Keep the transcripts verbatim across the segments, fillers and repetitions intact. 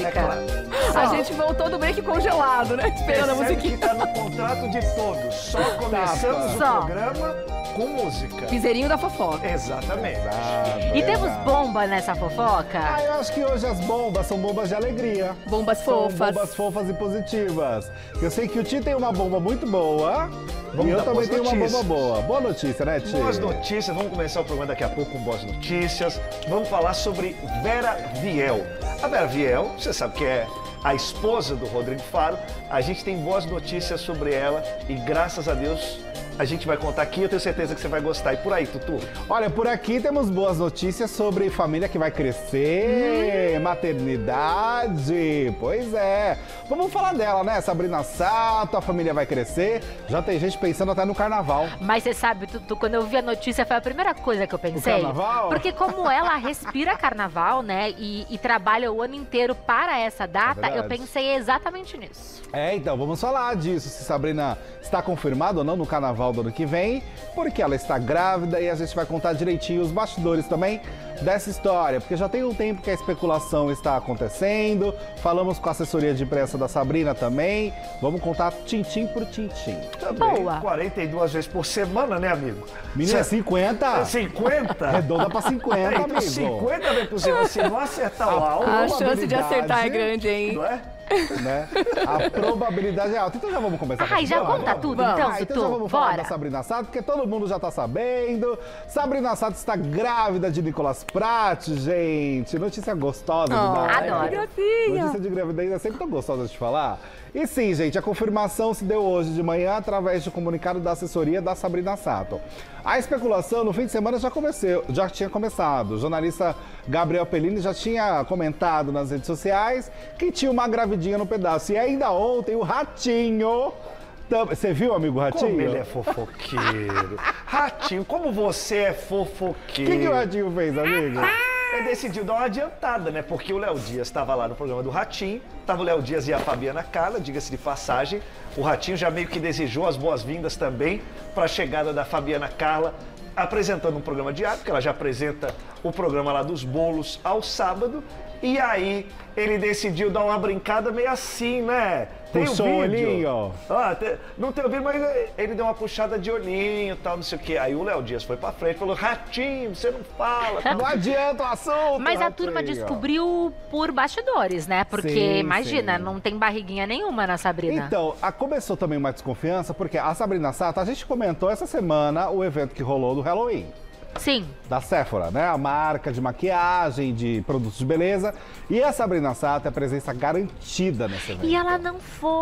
música. É claro. A gente voltou do break congelado, né? Esperando a musiquinha. que tá no contrato de todos. Só começamos o Só. programa com música. Piseirinho da fofoca. Exatamente. Exato, E temos exato. bomba nessa fofoca? Ah, eu acho que hoje as bombas são bombas de alegria. Bombas São fofas. bombas fofas e positivas. Eu sei que o Ti tem uma bomba muito boa. Vamos e eu dar também boas tenho uma notícias. bomba boa. Boa notícia, né, Ti? Boas notícias, vamos começar o programa daqui a pouco com boas notícias. Vamos falar sobre Vera Viel. A Vera Viel, você sabe que é a esposa do Rodrigo Faro. A gente tem boas notícias sobre ela e graças a Deus a gente vai contar aqui. Eu tenho certeza que você vai gostar. E por aí, Tutu? Olha, por aqui temos boas notícias sobre família que vai crescer, Hum. maternidade. Pois é. Vamos falar dela, né? Sabrina Sato, a família vai crescer. Já tem gente pensando até no carnaval. Mas você sabe, Tutu, quando eu vi a notícia foi a primeira coisa que eu pensei. carnaval? Porque como ela respira carnaval, né, e, e trabalha o ano inteiro para essa data, verdade. eu pensei exatamente nisso. É, então, vamos falar disso, se Sabrina está confirmada ou não no carnaval do ano que vem, porque ela está grávida e a gente vai contar direitinho os bastidores também dessa história, porque já tem um tempo que a especulação está acontecendo, falamos com a assessoria de imprensa da Sabrina também, vamos contar tintim por tintim. Também, Boa. quarenta e duas vezes por semana, né, amigo? Menina, Cê- cinquenta? cinquenta? Redonda pra cinquenta, É, então amigo. cinquenta vezes por semana, se não acertar o alvo, A chance de probabilidade- acertar é grande, hein? não é? Né? A probabilidade é alta. Então já vamos começar com Ai, essa já história? conta tudo Vamos. então, Ah, então Tutu, já vamos falar bora. da Sabrina Sato, porque todo mundo já tá sabendo. Sabrina Sato está grávida de Nicolas Prati, gente. Notícia gostosa de Oh, dar. né? adoro. Que gracinha. Notícia de gravidez é sempre tão gostosa de falar. E sim, gente, a confirmação se deu hoje de manhã através de comunicado da assessoria da Sabrina Sato. A especulação no fim de semana já, comecei, já tinha começado. O jornalista Gabriel Pellini já tinha comentado nas redes sociais que tinha uma gravidinha no pedaço. E ainda ontem o Ratinho... tam- Você viu, amigo Ratinho? Como ele é fofoqueiro. Ratinho, como você é O fofoqueiro. que, que o Ratinho fez, amigo? Ele decidiu dar uma adiantada, né? Porque o Léo Dias estava lá no programa do Ratinho, tava o Léo Dias e a Fabiana Carla, diga-se de passagem. O Ratinho já meio que desejou as boas-vindas também para a chegada da Fabiana Carla, apresentando um programa diário, porque ela já apresenta o programa lá dos bolos ao sábado. E aí ele decidiu dar uma brincada meio assim, né? Tem o Puxou o vídeo. olhinho. Ah, te- não tem o vídeo, mas ele deu uma puxada de olhinho e tal, não sei o quê. Aí o Léo Dias foi pra frente e falou: Ratinho, você não fala. Não adianta o assunto, Mas a Ratinho. turma descobriu por bastidores, né? Porque, Sim, imagina, sim. não tem barriguinha nenhuma na Sabrina. Então, a- começou também uma desconfiança, porque a Sabrina Sato, a gente comentou essa semana o evento que rolou do Halloween. Sim. Da Sephora, né? A marca de maquiagem, de produtos de beleza. E a Sabrina Sato é a presença garantida nesse evento. E ela não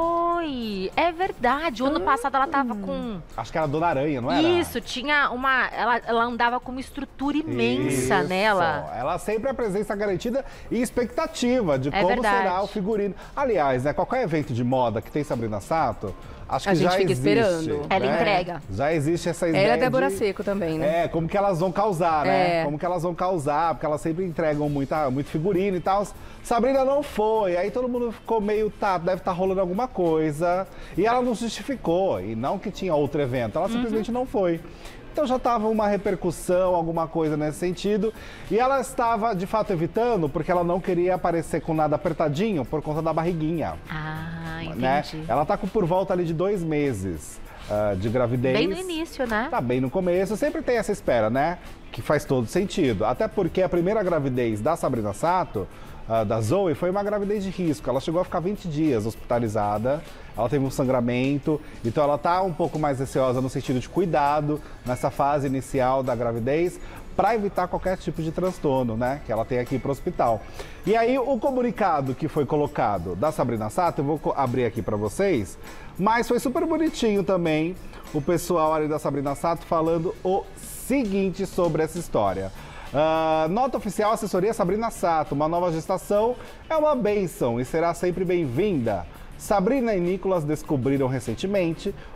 foi. É verdade. O ano passado ela tava com. Acho que era a Dona Aranha, não era? Isso, tinha uma. Ela, ela andava com uma estrutura imensa Isso. nela. Ela sempre é a presença garantida e expectativa de É como verdade. será o figurino. Aliás, né, qualquer evento de moda que tem Sabrina Sato, acho A que gente já fica existe. esperando. Ela né? entrega. Já existe essa ideia Ela é Débora de... Seco também, né? É, como que elas vão causar, né? É. Como que elas vão causar, porque elas sempre entregam muita, muito figurino e tal. Sabrina não foi, aí todo mundo ficou meio, tá, deve estar rolando alguma coisa. E ela não justificou, e não que tinha outro evento, ela simplesmente não foi. Então já estava uma repercussão, alguma coisa nesse sentido. E ela estava, de fato, evitando, porque ela não queria aparecer com nada apertadinho por conta da barriguinha. Ah, entendi. Né? Ela tá com por volta ali de dois meses ah, de gravidez. Bem no início, né? Tá bem no começo, sempre tem essa espera, né? Que faz todo sentido. Até porque a primeira gravidez da Sabrina Sato, ah, da Zoe, foi uma gravidez de risco. Ela chegou a ficar vinte dias hospitalizada, ela teve um sangramento, então ela tá um pouco mais receosa no sentido de cuidado nessa fase inicial da gravidez, para evitar qualquer tipo de transtorno, né? Que ela tem aqui para o hospital. E aí, o comunicado que foi colocado da Sabrina Sato, eu vou co- abrir aqui para vocês, mas foi super bonitinho também o pessoal ali da Sabrina Sato falando o seguinte sobre essa história. Ah, nota oficial, assessoria Sabrina Sato, uma nova gestação é uma bênção e será sempre bem-vinda. Sabrina e Nicolas descobriram recentemente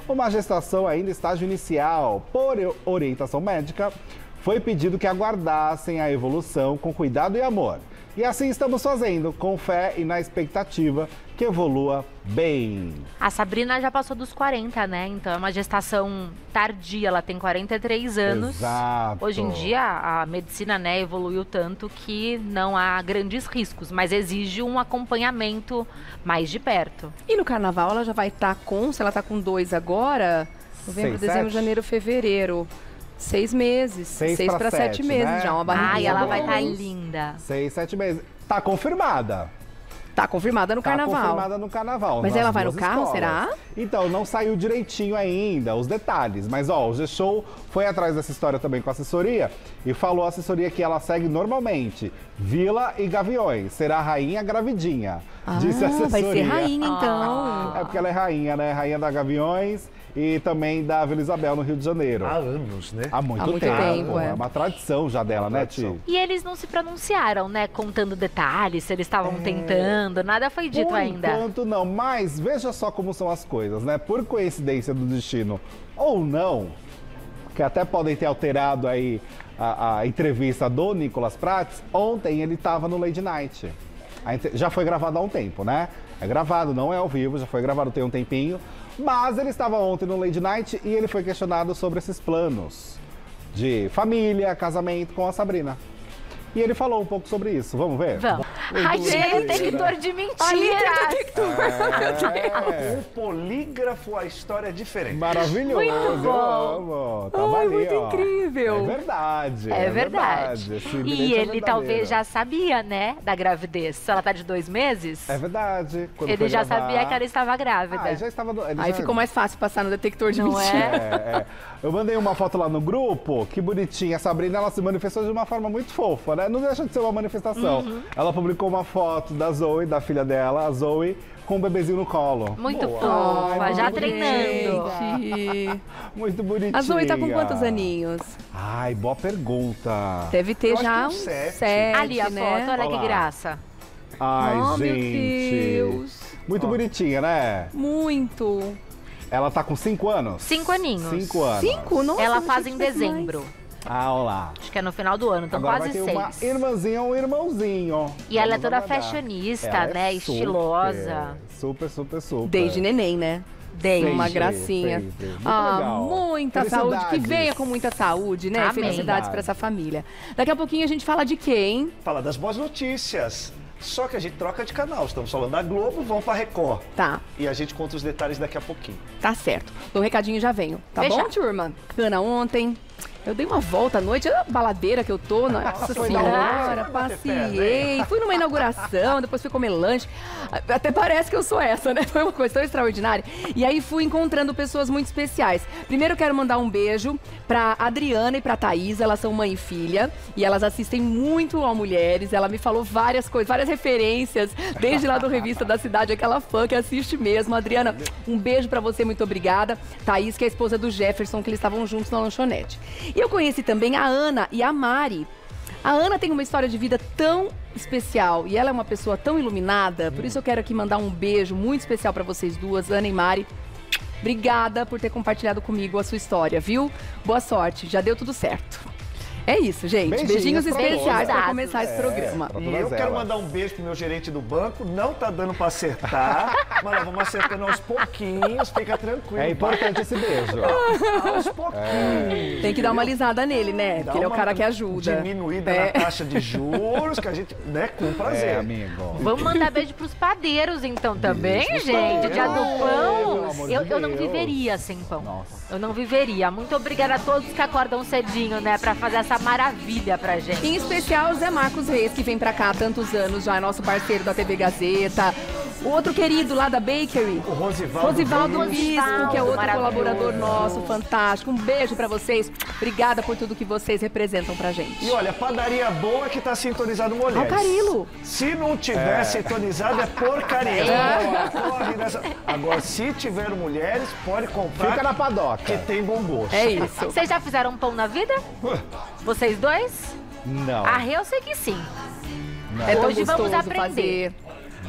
Uma gestação ainda estágio inicial. Por orientação médica, foi pedido que aguardassem a evolução com cuidado e amor. E assim estamos fazendo, com fé e na expectativa que evolua bem. A Sabrina já passou dos quarenta, né? Então é uma gestação tardia, ela tem quarenta e três anos. Exato. Hoje em dia a medicina, né, evoluiu tanto que não há grandes riscos, mas exige um acompanhamento mais de perto. E no carnaval ela já vai estar com, se ela tá com dois agora, novembro, Seis, dezembro, sete? janeiro, fevereiro. Seis meses. Seis Seis pra para sete, sete meses né? já, uma barriguinha. Ai, ela vai boa. estar linda. Seis, sete meses. Tá confirmada. Tá confirmada no Tá carnaval. confirmada no carnaval. Mas nas ela vai no duas carro, escolas. será? Então, não saiu direitinho ainda os detalhes. Mas, ó, o G-Show foi atrás dessa história também com a assessoria e falou a assessoria que ela segue normalmente Vila e Gaviões. Será a rainha gravidinha. Ah, disse a assessoria. vai ser rainha, então. É porque ela é rainha, né? Rainha da Gaviões e também da Vila Isabel, no Rio de Janeiro. Há anos, né? Há muito, Há muito tempo. tempo, é. É uma tradição já dela, né, tradição. Ti? E eles não se pronunciaram, né, contando detalhes, se eles estavam tentando, nada foi dito Por ainda. enquanto não, mas veja só como são as coisas, né? Por coincidência do destino ou não, que até podem ter alterado aí a, a entrevista do Nicolas Prates, ontem ele estava no Lady Night. A entre- Já foi gravado há um tempo, né? É gravado, não é ao vivo, já foi gravado tem um tempinho. Mas ele estava ontem no Lady Night e ele foi questionado sobre esses planos de família, casamento com a Sabrina. E ele falou um pouco sobre isso. Vamos ver? Vamos. Muito Ai, gente, mentira. detector de mentiras. É. Um polígrafo, a história é diferente. Maravilhoso, Muito eu bom. amo. Tava Ai, ali, muito ó. incrível. É verdade. É verdade. Esse E bilhete é ele verdadeiro. talvez já sabia, né, da gravidez. Se ela tá de dois meses, É verdade. Quando ele foi já gravar- sabia que ela estava grávida. Ah, já estava. no- ele Aí já- ficou mais fácil passar no detector de Não mentira. é? É, é. Eu mandei uma foto lá no grupo, que bonitinha. A Sabrina, ela se manifestou de uma forma muito fofa, né? Não deixa de ser uma manifestação. Uhum. Ela publicou uma foto da Zoe, da filha dela, a Zoe, com um bebezinho no colo. Muito Boa. fofa, Ai, já muito treinando. Gente. Muito bonitinha. A Zoe tá com quantos aninhos? Ai, boa pergunta. Deve ter Eu acho já que uns uns sete. sete, Ali a né? foto, olha Olha que lá. graça. Ai, Oh, meu gente. Deus. Muito bonitinha, né? Muito. Ela tá com cinco anos? Cinco aninhos. Cinco anos. Cinco? Nossa, Ela eu faz achei em que fosse mais. dezembro. Ah, olha lá. Acho que é no final do ano, então Agora quase vai ter uma seis. irmãzinha ou um irmãozinho. E ela é Vamos toda aguardar. fashionista, Ela é né? super, Estilosa. Super, super, super. Desde neném, né? Desde. Uma Sempre, gracinha. sempre. Muito Ah, legal. muita saúde. Que Felicidades. venha com muita saúde, né? Amém. Felicidades pra essa família. Daqui a pouquinho a gente fala de quê, hein? Fala das boas notícias. Só que a gente troca de canal. Estamos falando da Globo, vão pra Record. Tá, E a gente conta os detalhes daqui a pouquinho. tá certo. Dou um recadinho e já venho. Tá Fechado. bom, turma? Cana ontem. Eu dei uma volta à noite, a baladeira que eu tô, nossa foi senhora, dar uma volta? passeei, fui numa inauguração, depois fui comer lanche, até parece que eu sou essa, né? Foi uma coisa tão extraordinária. E aí fui encontrando pessoas muito especiais. Primeiro eu quero mandar um beijo pra Adriana e pra Thaís, elas são mãe e filha, e elas assistem muito ao Mulheres, ela me falou várias coisas, várias referências, desde lá do Revista da Cidade, aquela fã que assiste mesmo. Adriana, um beijo pra você, muito obrigada. Thaís, que é a esposa do Jefferson, que eles estavam juntos na lanchonete. E eu conheci também a Ana e a Mari. A Ana tem uma história de vida tão especial e ela é uma pessoa tão iluminada, por isso eu quero aqui mandar um beijo muito especial pra vocês duas, Ana e Mari. Obrigada por ter compartilhado comigo a sua história, viu? Boa sorte, já deu tudo certo. É isso, gente. Beijinhos Beijinhos, pra especiais todos. pra começar esse É, programa. pra E todas eu quero elas. mandar um beijo pro meu gerente do banco. Não tá dando pra acertar, mas nós vamos acertando aos pouquinhos, fica tranquilo. É importante esse beijo. Aos pouquinhos. Tem que dar uma alisada nele, né? Dá Porque ele é o uma cara que ajuda. Diminuída É. na taxa de juros, que a gente, né, com prazer. É, amigo. Vamos mandar beijo pros padeiros, então, também, Beijo pros gente. Dia do padeiros, pão. pelo amor de Eu, eu não Deus. viveria sem pão. Nossa. Eu não viveria. Muito obrigada a todos que acordam cedinho, né? Pra fazer essa maravilha pra gente. Em especial o Zé Marcos Reis, que vem pra cá há tantos anos já, é nosso parceiro da T V Gazeta. O outro querido lá da Bakery, O Rosivaldo. Rosivaldo Bispo. Bispo, que é outro Maravilhoso. colaborador nosso, fantástico. Um beijo pra vocês. Obrigada por tudo que vocês representam pra gente. E olha, padaria boa que tá sintonizado Mulheres. Ao Carilo. Se não tiver sintonizado, é porcaria. Corre nessa- Agora, se tiver mulheres, pode comprar. Fica na padoca. Que tem bom gosto. É isso. Vocês já fizeram pão na vida? Vocês dois? Não. A Rê, eu sei que sim. não. É tão Hoje vamos gostoso aprender. fazer.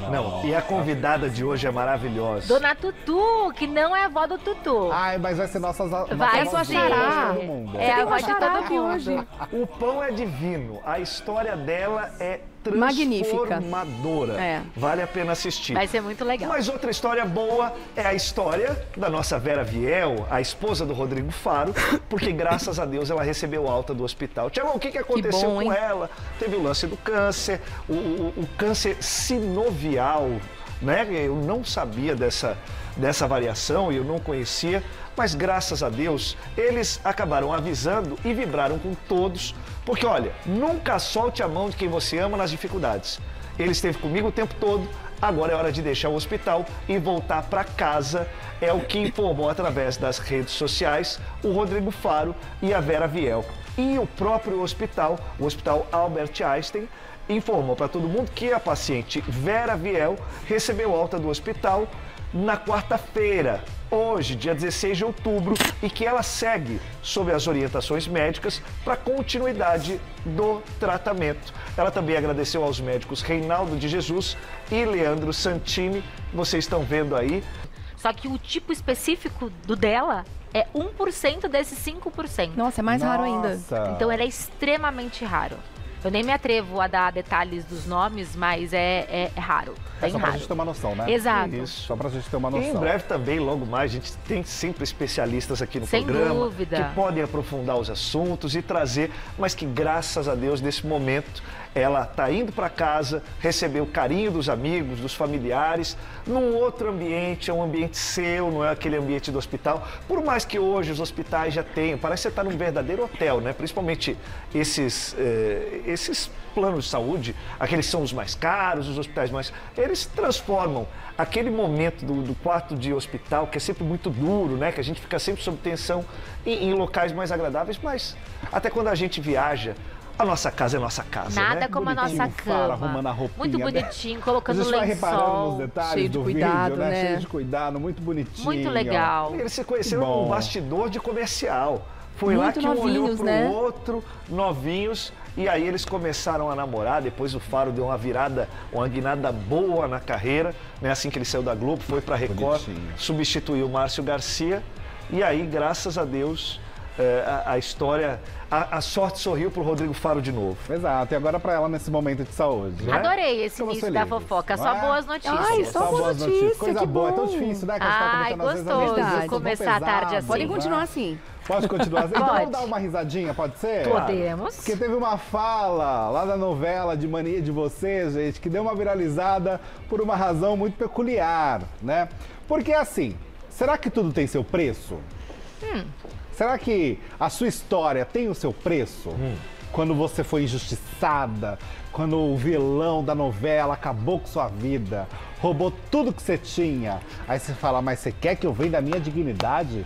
Não, e a convidada de hoje é maravilhosa. Dona Tutu, que não é a avó do Tutu. Ai, mas vai ser nossa... nossa Vai vozinha ser. de todo mundo. É a Tem avó uma de chará todo aqui mundo. hoje. O pão é divino, a história dela é Magnífica. transformadora. É. Vale a pena assistir. Vai ser muito legal. Mas outra história boa é a história da nossa Vera Viel, a esposa do Rodrigo Faro, porque graças a Deus ela recebeu alta do hospital. Tiago, o que, que aconteceu bom, com hein? ela? Teve o lance do câncer, o, o, o câncer sinovial, né? Eu não sabia dessa, dessa variação, eu não conhecia, mas graças a Deus eles acabaram avisando e vibraram com todos, porque olha, nunca solte a mão de quem você ama nas dificuldades. Ele esteve comigo o tempo todo, agora é hora de deixar o hospital e voltar para casa, é o que informou através das redes sociais o Rodrigo Faro e a Vera Viel. E o próprio hospital, o Hospital Albert Einstein, informou para todo mundo que a paciente Vera Viel recebeu alta do hospital na quarta-feira, hoje, dia dezesseis de outubro, e que ela segue sob as orientações médicas para continuidade do tratamento. Ela também agradeceu aos médicos Reinaldo de Jesus e Leandro Santini, vocês estão vendo aí. Só que o tipo específico do dela é um por cento desses cinco por cento. Nossa, é mais raro ainda. Nossa. Então ele é extremamente raro. Eu nem me atrevo a dar detalhes dos nomes, mas é, é, é raro, É bem só pra raro. gente ter uma noção, né? Exato. Isso. Só pra gente ter uma E em noção. breve também, logo mais, a gente tem sempre especialistas aqui no Sem programa dúvida. que podem aprofundar os assuntos e trazer, mas que graças a Deus, nesse momento, ela está indo para casa, receber o carinho dos amigos, dos familiares, num outro ambiente, é um ambiente seu, não é aquele ambiente do hospital. Por mais que hoje os hospitais já tenham, parece que você está num verdadeiro hotel, né? Principalmente esses, eh, esses planos de saúde, aqueles são os mais caros, os hospitais mais... Eles transformam aquele momento do, do quarto de hospital, que é sempre muito duro, né? Que a gente fica sempre sob tensão, em, em locais mais agradáveis, mas até quando a gente viaja, a nossa casa é nossa casa, Nada né? como a Bonitinho, nossa Faro, cama. arrumando a roupinha, Muito né? bonitinho, A colocando gente vai reparando nos lençol. detalhes Cheio de do cuidado, vídeo, né? né? Cheio de cuidado, muito bonitinho. Muito legal. Eles se conheceram Bom. num bastidor de comercial. Foi lá Muito que um olhou novinhos, pro né? outro, novinhos, e aí eles começaram a namorar. Depois o Faro deu uma virada, uma guinada boa na carreira, né? Assim que ele saiu da Globo, foi pra Record, Bonitinho. substituiu o Márcio Garcia, e aí, graças a Deus, eh, a, a história, a, a sorte sorriu pro Rodrigo Faro de novo. Exato, e agora pra ela nesse momento de saúde. Né? Adorei esse Ficamos início da felizes, fofoca, não só é? boas notícias. Ai, só boa notícia, Coisa que boa, é tão bom. difícil, né? Que a gente tá Ai, comentando, às vezes, gostoso as notícias são tão começar a tarde pesadas, assim. Pode né? continuar assim. Pode continuar assim? Então Pode. vamos dar uma risadinha, pode ser? Podemos. Porque teve uma fala lá da novela de Mania de Você, gente, que deu uma viralizada por uma razão muito peculiar, né? Porque assim, será que tudo tem seu preço? Hum. Será que a sua história tem o seu preço? Hum. Quando você foi injustiçada, quando o vilão da novela acabou com sua vida, roubou tudo que você tinha. Aí você fala, mas você quer que eu venha da minha dignidade?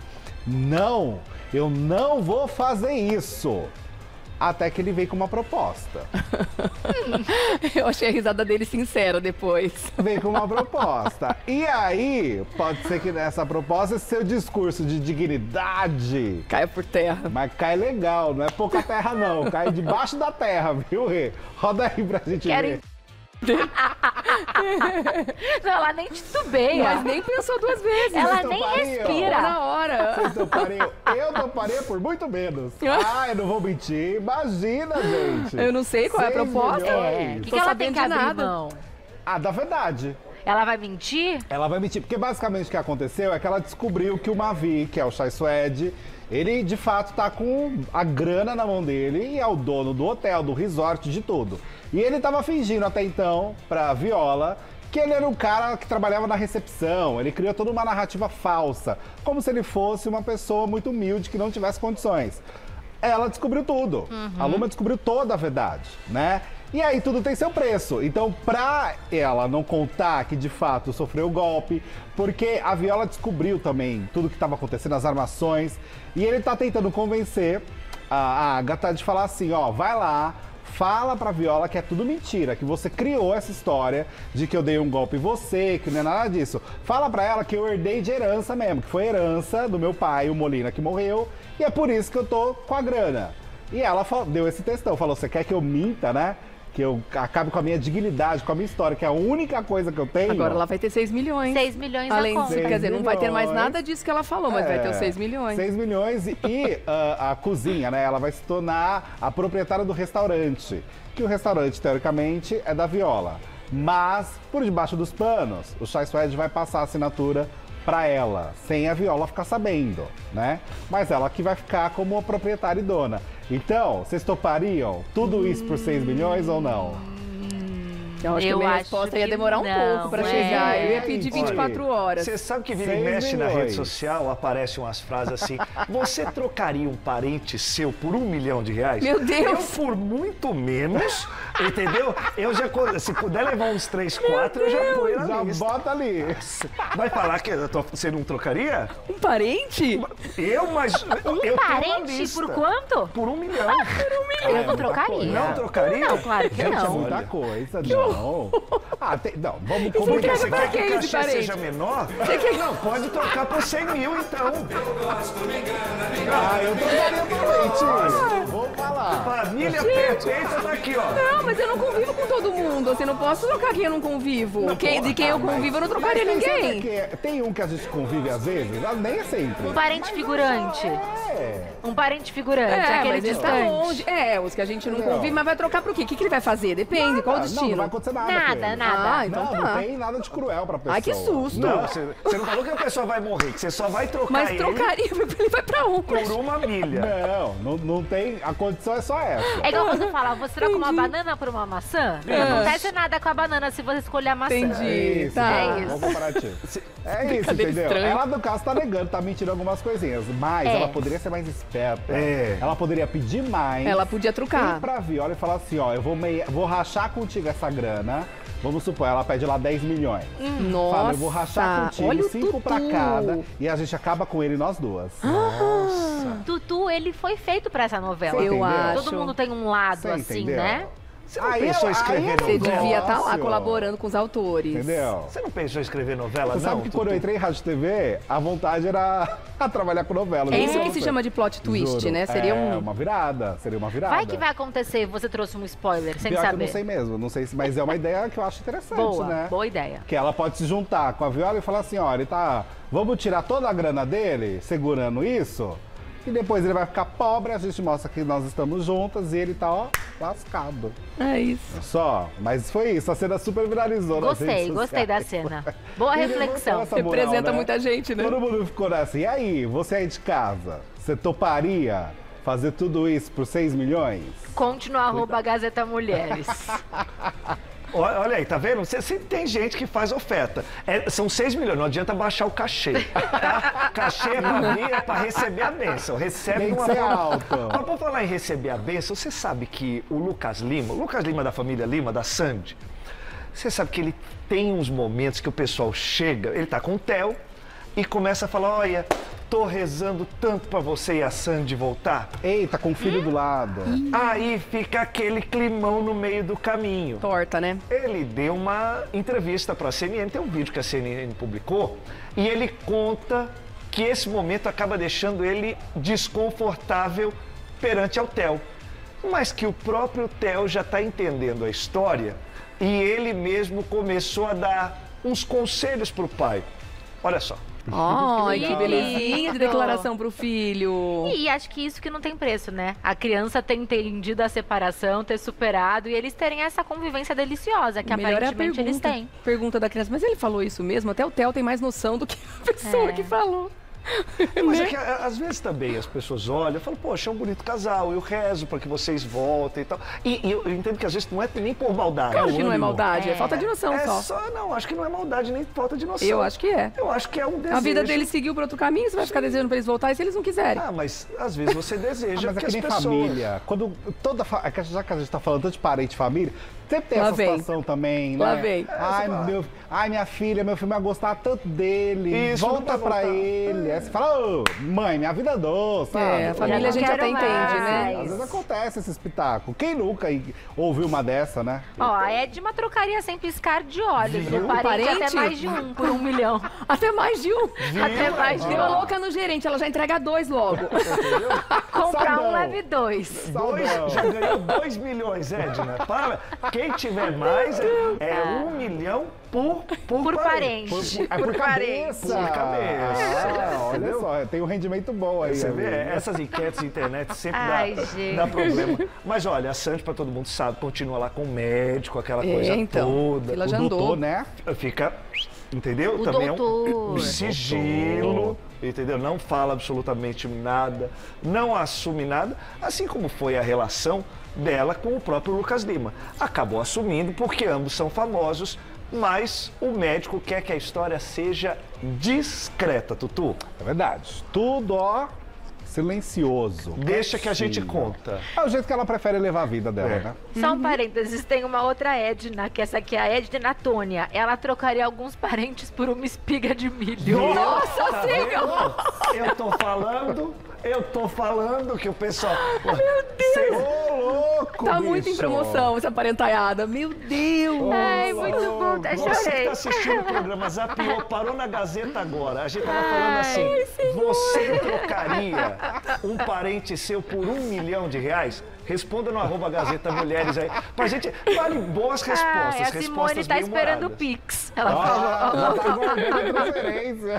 Não, eu não vou fazer isso. Até que ele veio com uma proposta. Eu achei a risada dele sincera depois. Veio com uma proposta. E aí, pode ser que nessa proposta, seu discurso de dignidade Caia por terra. mas cai legal, não é pouca terra não, cai debaixo da terra, viu, Rê? Roda aí pra gente Querem- ver. Não, ela nem titubeia. Mas nem pensou duas vezes. Ela Vocês nem topariam? respira. Na hora. Vocês topariam? Eu toparia por muito menos. Ah, eu não vou mentir. Imagina, gente. Eu não sei qual é a Seis proposta. milhões. É, o que, Tô que ela sabendo tem que de abrir nada. mão? Ah, da verdade. Ela vai mentir? Ela vai mentir, porque basicamente o que aconteceu é que ela descobriu que o Mavi, que é o Chai Suede, ele de fato tá com a grana na mão dele e é o dono do hotel, do resort, de tudo. E ele tava fingindo até então pra Viola que ele era um cara que trabalhava na recepção, ele criou toda uma narrativa falsa, como se ele fosse uma pessoa muito humilde que não tivesse condições. Ela descobriu tudo. A Luma descobriu toda a verdade, né? E aí tudo tem seu preço. Então, pra ela não contar que de fato sofreu o golpe, porque a Viola descobriu também tudo que estava acontecendo, as armações, e ele tá tentando convencer a, a Agatha de falar assim, ó, vai lá, fala pra Viola que é tudo mentira, que você criou essa história de que eu dei um golpe em você, que não é nada disso. Fala pra ela que eu herdei de herança mesmo, que foi herança do meu pai, o Molina, que morreu, e é por isso que eu tô com a grana. E ela deu esse textão, falou, você quer que eu minta, né? que eu acabe com a minha dignidade, com a minha história, que é a única coisa que eu tenho. Agora ela vai ter seis milhões. seis milhões Além na disso, conta. quer dizer, não vai ter mais milhões. nada disso que ela falou, mas vai ter os É, seis milhões. seis milhões e, e, ah, a cozinha, né? Ela vai se tornar a proprietária do restaurante. Que o restaurante, teoricamente, é da Viola. Mas, por debaixo dos panos, o Chay Suede vai passar a assinatura para ela, sem a Viola ficar sabendo, né? Mas ela que vai ficar como a proprietária e dona. Então, vocês topariam tudo isso por seis milhões ou não? Eu acho que a Eu minha acho resposta ia que demorar um não, pouco pra é. chegar. Eu ia pedir vinte e quatro Olha, horas. Você sabe que vira e Seis mexe na milhões. rede social, aparecem umas frases assim, você trocaria um parente seu por um milhão de reais? Meu Deus! Eu por muito menos, entendeu? Eu já, se puder levar uns três, quatro, eu já ponho na Já lista. bota ali. Vai falar que eu tô- você não trocaria? Um parente? Eu, mas eu tenho uma Parente, lista. por quanto? Por um milhão. Eu não trocaria. Não trocaria? Não, claro que Gente, é não. muita coisa, não. Ah, tem, não, vamos Por combinar. que? Você pra quer que quem o esse cachê parente? seja menor? Não, pode trocar por cem mil, então. Ah, eu trocaria parente. Vou falar. Família perfeita tá aqui, ó. Não, mas eu não convivo com todo mundo. Assim, não posso trocar quem eu não convivo. Quem- de quem eu convivo, eu não trocaria Mas tem ninguém. sempre que- Tem um que a gente convive às vezes, mas nem é sempre. Um parente figurante. É. Um parente figurante, É, aquele mas ele tá distante. longe. É, os que a gente não Não. convive, mas vai trocar pro quê? O que, que ele vai fazer? Depende, qual o Ah, destino? Não, não vai acontecer nada. com Nada, ele. nada. Ah, então não, tá. não tem nada de cruel pra pessoa. Ai, que susto. Não, você, você não falou que a pessoa vai morrer, que você só vai trocar Mas ele trocaria, ele vai pra onde? por uma milha. Não, não, não tem. A condição é só essa. É igual você falar, você troca uma banana por uma maçã? Não acontece nada com a banana se você escolher a maçã. Entendi. É isso, Tá. é É isso. isso. Bom comparativo. É isso, Brincadeira entendeu? estranha. Ela, no caso, tá negando, tá mentindo algumas coisinhas. Mas É. ela poderia ser mais esperta. É. Ela poderia pedir mais. Ela podia trocar. Ir pra Viola e falar assim, ó, eu vou, mei- vou rachar contigo essa grana. Vamos supor, ela pede lá dez milhões. Nossa, Fala, eu vou rachar contigo, olha o cinco pra tutu. cada. E a gente acaba com ele, nós duas. Tutu, ele foi feito pra essa novela. Você Eu entendeu? acho. Todo mundo tem um lado Você assim, entendeu? né? Você não Aí pensou em eu- escrever aí eu Você novela? devia estar lá Negócio. colaborando com os autores. Entendeu? Você não pensou em escrever novela, Você não? sabe que quando eu Tutu? entrei em rádio e T V, a vontade era trabalhar com novela. É juro isso pra que se você. chama de plot twist, Juro. né? Seria É, um... uma virada, seria uma virada. Vai que vai acontecer, você trouxe um spoiler, sem Pior que eu saber. não sei mesmo, não sei se, mas é uma ideia que eu acho interessante, Boa, né? boa ideia. Que ela pode se juntar com a Viola e falar assim, ó, ele tá, vamos tirar toda a grana dele, segurando isso, e depois ele vai ficar pobre, a gente mostra que nós estamos juntas e ele tá, ó, lascado. É isso. Só, mas foi isso, a cena super viralizou nas Gostei, redes gostei da sociais. cena. Boa E levantou reflexão. essa moral, Representa né? muita gente, né? Todo mundo ficou nessa. E aí, você aí de casa, você toparia fazer tudo isso por seis milhões? Conte no arroba Gazeta Mulheres. Olha olha aí, tá vendo? Você sempre tem gente que faz oferta. É, são seis milhões, não adianta baixar o cachê. Tá? Cachê é pra vir, é pra receber a bênção. Recebe Tem que uma ser forma- alto. Mas por falar em receber a bênção, você sabe que o Lucas Lima, o Lucas Lima da família Lima, da Sandy, você sabe que ele tem uns momentos que o pessoal chega, ele tá com o Theo e começa a falar, olha, tô rezando tanto pra você e a Sandy voltar. Eita, com o filho do lado. Aí fica aquele climão no meio do caminho. Torta, né? Ele deu uma entrevista para a C N N, tem um vídeo que a C N N publicou, e ele conta que esse momento acaba deixando ele desconfortável perante ao Theo. Mas que o próprio Theo já está entendendo a história e ele mesmo começou a dar uns conselhos para o pai. Olha só. Ai, que legal, belezinha de né? declaração pro filho. E acho que isso que não tem preço, né? A criança ter entendido a separação, ter superado e eles terem essa convivência deliciosa que Melhor é a aparentemente eles pergunta, têm. pergunta da criança, mas ele falou isso mesmo? Até o Theo tem mais noção do que a pessoa É. que falou. Mas Né? é que a- às vezes também as pessoas olham e falam, poxa, é um bonito casal, eu rezo para que vocês voltem e tal. E, e eu, eu entendo que às vezes não é nem por maldade. Eu acho que não é ânimo. maldade, é, É. falta de noção É só. só, não, acho que não é maldade nem falta de noção. Eu acho que é. Eu acho que é um desejo. A vida deles seguiu para outro caminho, você vai ficar desejando para eles voltarem se eles não quiserem. Ah, mas às vezes você Ah, deseja mas é que que as nem pessoas... família. Quando toda fa... é que já que a gente tá falando tanto de parente e família, Sempre tem Lá essa vem. situação também, né? Lá vem. Ai, meu, ai, minha filha, meu filho vai gostar tanto dele. Isso, não volta vai pra voltar. ele. Aí você fala, ô, mãe, minha vida é doce, sabe? É, a família a gente quero até entende, né? mais. Às vezes acontece esse espetáculo. Quem nunca i- ouviu uma dessa, né? Ó, a Edma trocaria sem piscar de olhos. Viu? O parente, Parente? até mais de um por um milhão. Até mais de um. Até mais de Deu um. louca no gerente, ela já entrega dois logo. Comprar Saldão. um, leve dois. Dois, Saudão. já ganhou dois milhões, Edna. Para. Quem tiver mais é, é um milhão por, por, Por parente. parente. É por cabeça. Por cabeça. Ah, olha Entendeu? só, tem um rendimento bom aí. Você vê, amigo. essas enquetes de internet sempre Ai, dá, gente. dá problema. Mas olha, a Sandy, pra todo mundo sabe, continua lá com o médico, aquela É, coisa então, toda. ela O já doutor, andou. né? Fica, entendeu? O Também é um, doutor. um sigilo, entendeu? Não fala absolutamente nada, não assume nada, assim como foi a relação dela com o próprio Lucas Lima. Acabou assumindo porque ambos são famosos, mas o médico quer que a história seja discreta, Tutu. É verdade. Tudo, ó, silencioso. Deixa que a gente Quietinho. conta. É o jeito que ela prefere levar a vida dela, É. né? Só um parênteses, tem uma outra Edna, que essa aqui é a Edna Tônia. Ela trocaria alguns parentes por uma espiga de milho. Nossa Tá Senhora! vendo? Eu tô falando, eu tô falando que o pessoal. Meu Deus! Ô, louco, Tá muito em bicho. promoção essa parentaiada. Meu Deus! Ai, muito bom, até Você que chorei. tá assistindo o programa Zapiou, parou na Gazeta agora. A gente tava falando Ai, assim: você trocaria um parente seu por um milhão de reais? Responda no arroba Gazeta Mulheres aí. Pra gente, vale boas respostas. Ai, a Simone respostas tá esperando o bem-humoradas. Pix. Ela falou. Ah, já tá guardando a transferência.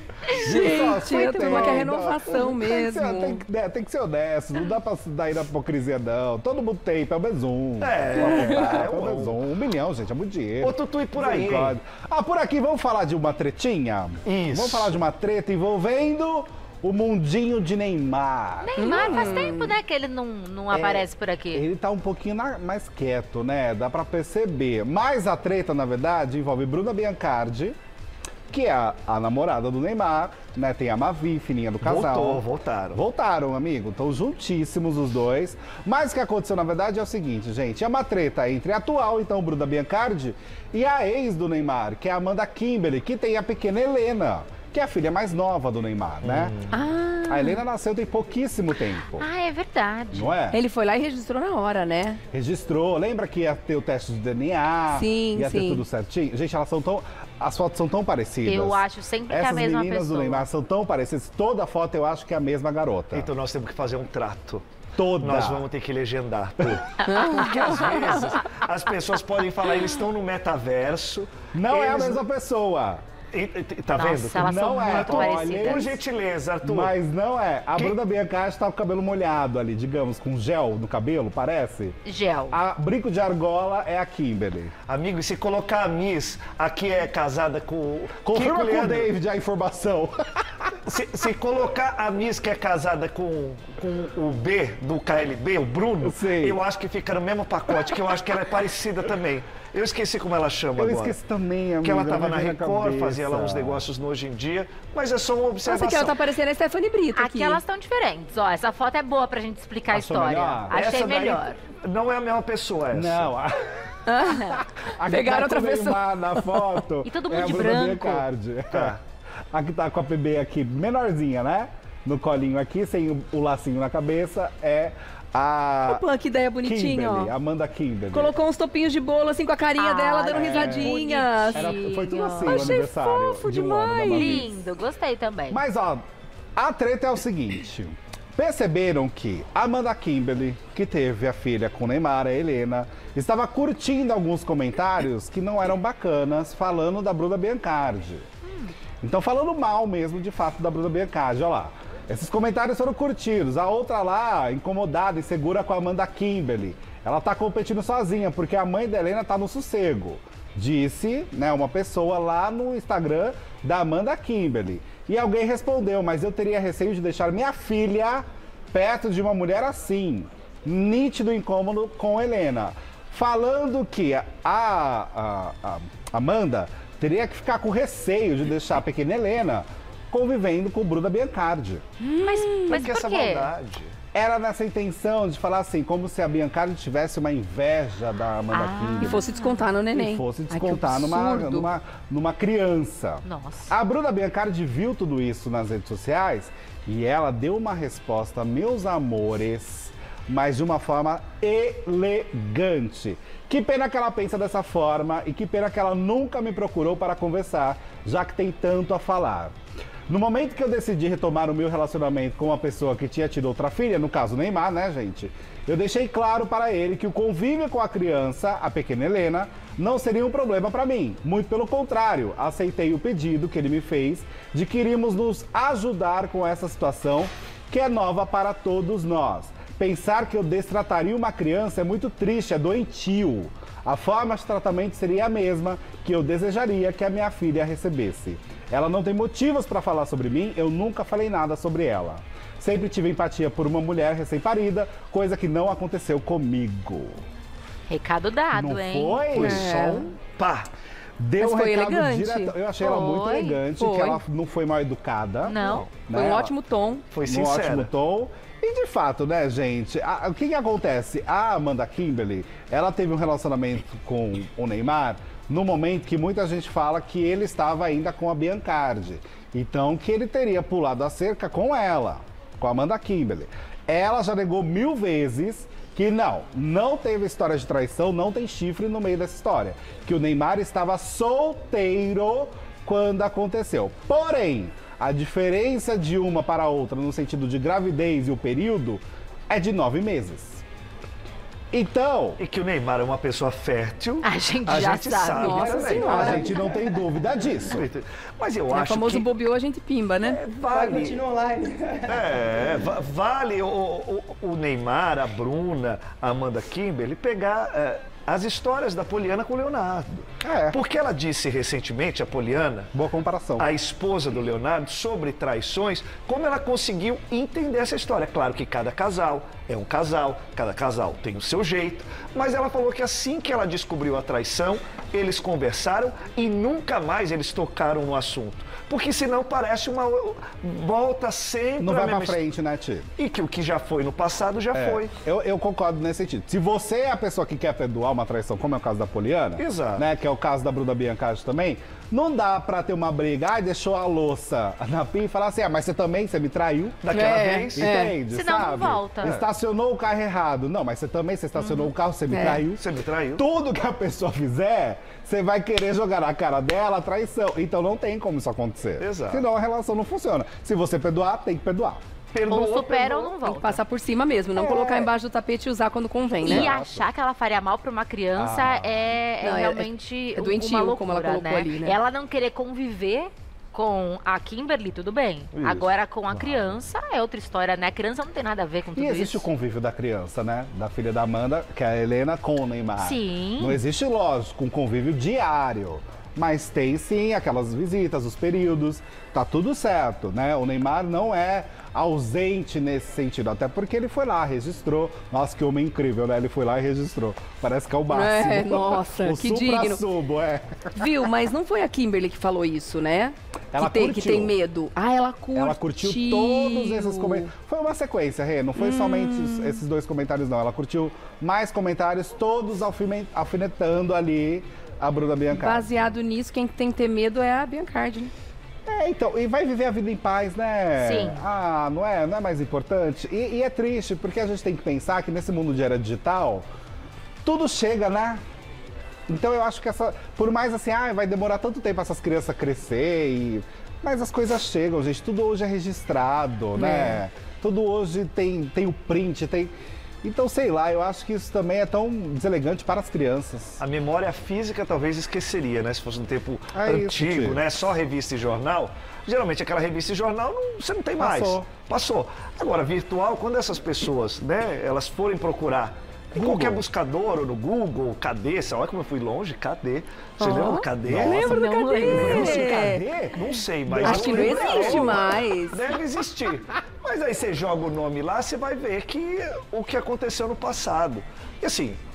Gente, Foi a turma quer tempo. renovação Tem que ser- mesmo. Tem que, né, tem que ser honesto, não dá pra dar aí na hipocrisia, não. Todo mundo tem, pelo menos um. É, é, pelo menos um. um. Um milhão, gente, é muito dinheiro. Ô, Tutu, e por aí, hein? Misericórdia. Ah, por aqui, vamos falar de uma tretinha? Isso. Vamos falar de uma treta envolvendo o mundinho de Neymar. Neymar faz tempo, né, que ele não, não aparece por aqui. Ele tá um pouquinho na- mais quieto, né? Dá pra perceber. Mas a treta, na verdade, envolve Bruna Biancardi, que é a, a namorada do Neymar, né? Tem a Mavi, filhinha do casal. Voltou, voltaram. Voltaram, amigo. Estão juntíssimos os dois. Mas o que aconteceu, na verdade, é o seguinte, gente. É uma treta entre a atual, então, Bruna Biancardi, e a ex do Neymar, que é a Amanda Kimberly, que tem a pequena Helena, que é a filha mais nova do Neymar, né? Ah, A Helena nasceu tem pouquíssimo tempo, Ah, é verdade. não é? ele foi lá e registrou na hora, né? Registrou. Lembra que ia ter o teste de D N A? Sim, ia ter sim. tudo certinho? Gente, elas são tão... As fotos são tão parecidas. Eu acho sempre que é a Essas mesma meninas pessoa. do Neymar são tão parecidas. Toda foto eu acho que é a mesma garota. Então nós temos que fazer um trato. Toda. Nós vamos ter que legendar, pô. Porque às vezes as pessoas podem falar, eles estão no metaverso. Não é a eles- mesma pessoa. E- e- Tá Nossa, vendo? elas são Não é, muito olha, parecidas. Por gentileza, Arthur. Mas não é. A Quem- Bruna Biancardi tá com o cabelo molhado ali, digamos, com gel no cabelo, parece. Gel. A brinco de argola é a Kimberly. Amigo, e se colocar a Miss, aqui é casada com o... Confirma Kiko com o Leandro. David a informação. Se, se colocar a Miss que é casada com, com o B do K L B, o Bruno, Sei. eu acho que fica no mesmo pacote, que eu acho que ela é parecida também. Eu esqueci como ela chama Eu agora. esqueci também, amiga. Que ela tava na não vem Record, cabeça. fazia lá uns negócios no Hoje em Dia, mas é só uma observação. Nossa, que ela tá parecendo a Stephanie Brito aqui. Aqui elas estão diferentes. Ó, essa foto é boa pra gente explicar Achou a história. melhor? Achei Essa daí melhor. Não é a mesma pessoa essa. Não, a... a que Pegaram tá outra com o pessoa. Neymar na foto E todo é mundo a de Bruna branco. Biancardi. Tá. A que tá com a bebê aqui menorzinha, né? No colinho aqui, sem o, o lacinho na cabeça, é a Opa, que ideia bonitinha, Kimberly, ó. Amanda Kimberly. Colocou uns topinhos de bolo, assim, com a carinha Ah, dela, dando é. risadinhas. Era, foi tudo assim o Achei aniversário fofo de um ano da demais. Mavi. Lindo, gostei também. Mas, ó, a treta é o seguinte. Perceberam que Amanda Kimberly, que teve a filha com Neymar, a Helena, estava curtindo alguns comentários que não eram bacanas, falando da Bruna Biancardi. Então, falando mal mesmo, de fato, da Bruna Biancardi. Olha lá. Esses comentários foram curtidos. A outra lá, incomodada e segura com a Amanda Kimberly. Ela tá competindo sozinha, porque a mãe da Helena tá no sossego. Disse, né, uma pessoa lá no Instagram da Amanda Kimberly. E alguém respondeu, mas eu teria receio de deixar minha filha perto de uma mulher assim. Nítido incômodo com Helena. Falando que a, a, a Amanda teria que ficar com receio de deixar a pequena Helena convivendo com Bruna Biancardi. Mas, mas Por que por essa quê? maldade? era nessa intenção de falar assim, como se a Biancardi tivesse uma inveja da Amanda Ah. Kimberly. E fosse descontar no neném. E fosse Ai, que descontar numa, absurdo. numa, numa criança. Nossa. A Bruna Biancardi viu tudo isso nas redes sociais e ela deu uma resposta, meus amores, mas de uma forma elegante. Que pena que ela pensa dessa forma e que pena que ela nunca me procurou para conversar, já que tem tanto a falar. No momento que eu decidi retomar o meu relacionamento com uma pessoa que tinha tido outra filha, no caso Neymar, né, gente? Eu deixei claro para ele que o convívio com a criança, a pequena Helena, não seria um problema para mim. Muito pelo contrário, aceitei o pedido que ele me fez de que iríamos nos ajudar com essa situação que é nova para todos nós. Pensar que eu destrataria uma criança é muito triste, é doentio. A forma de tratamento seria a mesma que eu desejaria que a minha filha recebesse. Ela não tem motivos para falar sobre mim, eu nunca falei nada sobre ela. Sempre tive empatia por uma mulher recém-parida, coisa que não aconteceu comigo. Recado dado, Não hein? foi? Foi É. só um pá. Deu Mas um foi recado elegante. direto. Eu achei ela muito Foi. elegante, Foi. que ela não foi mal educada. Não. Foi um né? ótimo tom. Foi No sincera. ótimo tom. E de fato, né, gente? a- o que que acontece? A Amanda Kimberly, ela teve um relacionamento com o Neymar no momento que muita gente fala que ele estava ainda com a Biancardi. Então, que ele teria pulado a cerca com ela, com a Amanda Kimberly. Ela já negou mil vezes que não, não teve história de traição, não tem chifre no meio dessa história. Que o Neymar estava solteiro quando aconteceu. Porém, a diferença de uma para a outra no sentido de gravidez e o período é de nove meses. Então, E que o Neymar é uma pessoa fértil. A gente a já gente sabe. sabe Nossa também. Senhora. a gente não tem dúvida disso. Mas eu É o acho famoso que bobeou, a gente pimba, né? vale. online. É, va- vale o, o- o Neymar, a Bruna, a Amanda Kimberly pegar é, as histórias da Poliana com o Leonardo. É. Porque ela disse recentemente, a Poliana, Boa comparação. a esposa do Leonardo, sobre traições, como ela conseguiu entender essa história. Claro que cada casal é um casal, cada casal tem o seu jeito, mas ela falou que assim que ela descobriu a traição, eles conversaram e nunca mais eles tocaram no assunto. Porque senão parece uma volta sempre Não a vai mesma pra frente, né, Ti? E que o que já foi no passado já É, foi. Eu, eu concordo nesse sentido. Se você é a pessoa que quer perdoar uma traição, como é o caso da Poliana, Exato. né, que é o caso da Bruna Biancardi também, não dá pra ter uma briga, ai, deixou a louça na pia e falar assim, ah, mas você também, você me traiu? Daquela É, vez. é. Entende, Senão não sabe? volta. Estacionou o carro errado. Não, mas você também, você estacionou o carro, você me É. traiu. Você me traiu. Tudo que a pessoa fizer, você vai querer jogar na cara dela a traição. Então não tem como isso acontecer. Exato. Senão a relação não funciona. Se você perdoar, tem que perdoar. Perdoou, Ou supera ou perdoou. não Tem que volta. passar por cima mesmo, não É. colocar embaixo do tapete e usar quando convém, né? E achar que ela faria mal pra uma criança Ah. é, é Não, é- realmente é doentio, uma loucura, como ela colocou né? ali, né? Ela não querer conviver com a Kimberly, tudo bem. Isso. Agora, com a criança, é outra história, né? A criança não tem nada a ver com tudo E existe isso. o convívio da criança, né? Da filha da Amanda, que é a Helena, com o Neymar. Sim. Não existe, lógico, um convívio diário. Mas tem sim aquelas visitas, os períodos, tá tudo certo, né? O Neymar não é ausente nesse sentido, até porque ele foi lá, registrou. Nossa, que homem incrível, né? Ele foi lá e registrou. Parece que é o máximo. É, nossa, o que digno. supra-subo, é. Viu? Mas não foi a Kimberly que falou isso, né? Ela que, tem, que curtiu. tem medo. Ah, ela curtiu. Ela curtiu todos esses comentários. Foi uma sequência, Rê, não foi somente Hum. os- esses dois comentários, não. Ela curtiu mais comentários, todos alfime- alfinetando ali a Bruna Biancardi. Baseado nisso, quem tem que ter medo é a Biancardi, né? É, então, e vai viver a vida em paz, né? Sim. Ah, não é? Não é mais importante? E, e é triste, porque a gente tem que pensar que nesse mundo de era digital, tudo chega, né? Então eu acho que essa. Por mais assim, ah, vai demorar tanto tempo essas crianças crescer e. Mas as coisas chegam, gente. Tudo hoje é registrado, né? Tudo hoje tem, tem o print, tem. Então, sei lá, eu acho que isso também é tão deselegante para as crianças. A memória física talvez esqueceria, né? Se fosse um tempo É isso, antigo, tio. né? Só revista e jornal. Geralmente aquela revista e jornal não- você não tem mais. Passou. Passou. Agora, virtual, quando essas pessoas, né, elas forem procurar em Google. qualquer buscador ou no Google, cadê? Você olha como eu fui longe, cadê? Você Ó, lembra? Cadê? Lembro do não cadê? lembro. Cadê? Não sei, mas. Acho que não eu lembro. existe mais. Deve existir. Mas aí você joga o nome lá, você vai ver que o que aconteceu no passado. E assim,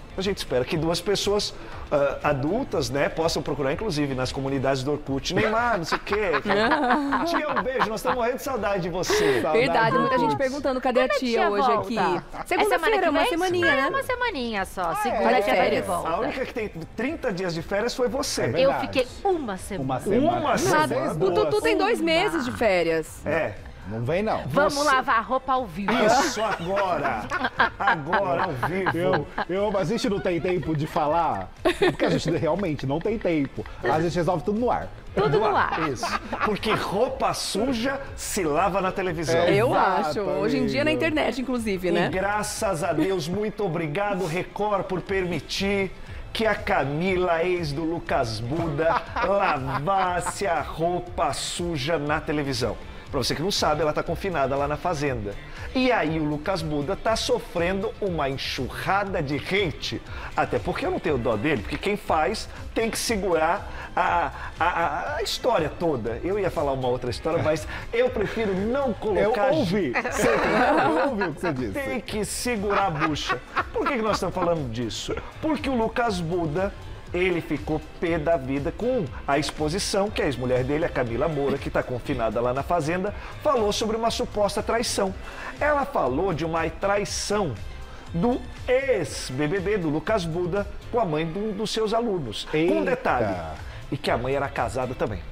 A gente espera que duas pessoas uh, adultas, né, possam procurar, inclusive, nas comunidades do Orkut. Neymar, não sei o quê. Tia, um beijo, nós estamos morrendo de saudade de você. Saudade Verdade, do muita gente Orkut. perguntando cadê a Quando a tia, tia hoje volta? aqui. É Segunda-feira, semana uma que vem? semaninha, É né? uma semaninha só. é. Segunda Tá de a tia tá de férias. volta. A única que tem trinta dias de férias foi você. É Eu verdade. fiquei uma semana. Uma semana. Uma semana. Vocês O duas. Tutu tem dois meses de férias. É. Não vem, não. Vamos Você- lavar a roupa ao vivo. Isso agora. Agora, ao vivo. Eu, eu, a gente não tem tempo de falar, porque a gente realmente não tem tempo. A gente resolve tudo no ar. Tudo no ar. Isso. Porque roupa suja se lava na televisão. É. Eu Exato, acho. Hoje em dia na amigo. internet, inclusive, E né? graças a Deus, muito obrigado, Record, por permitir que a Camila, ex do Lucas Buda, lavasse a roupa suja na televisão. Pra você que não sabe, ela tá confinada lá na fazenda. E aí o Lucas Buda tá sofrendo uma enxurrada de hate. Até porque eu não tenho dó dele, porque quem faz tem que segurar a, a, a história toda. Eu ia falar uma outra história, mas eu prefiro não Eu colocar... ouvi. Você entendeu? Eu ouvi o que você disse. Tem que segurar a bucha. Por que que nós estamos falando disso? Porque o Lucas Buda, ele ficou pé da vida com a exposição que a ex-mulher dele, a Camila Moura, que está confinada lá na fazenda, falou sobre uma suposta traição. Ela falou de uma traição do ex-B B B, do Lucas Buda, com a mãe de um dos seus alunos. Com um Eita. detalhe, e que a mãe era casada também.